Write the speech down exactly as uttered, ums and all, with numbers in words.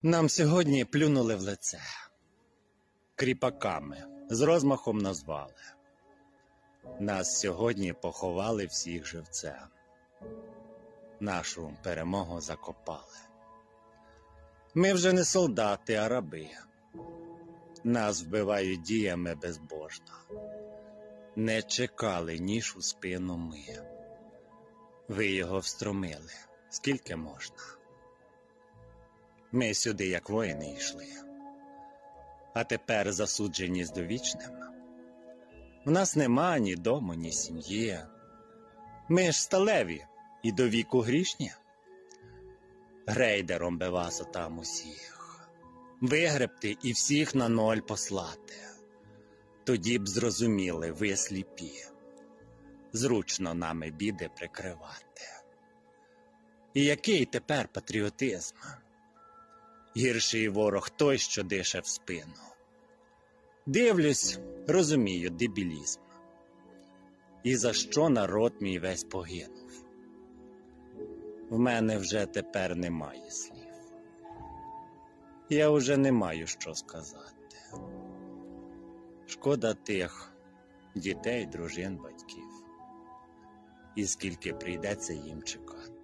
Нам сьогодні плюнули в лице. Кріпаками з розмахом назвали. Нас сьогодні поховали всіх живцем. Нашу перемогу закопали. Ми вже не солдати, а раби. Нас вбивають діями безбожно. Не чекали ніж у спину ми. Ви його встромили, скільки можна. Ми сюди, як воїни, йшли. А тепер засуджені з довічним. В нас нема ні дому, ні сім'ї. Ми ж сталеві і до віку грішні. Грейдером би вас отам усіх. Вигребти і всіх на ноль послати. Тоді б зрозуміли, ви сліпі. Зручно нами біди прикривати. І який тепер патріотизм? Гірший ворог той, що дише в спину. Дивлюсь, розумію дебілізм. І за що народ мій весь погинув? В мене вже тепер немає слів. Я вже не маю що сказати. Шкода тих дітей, дружин, батьків. І скільки прийдеться їм чекати.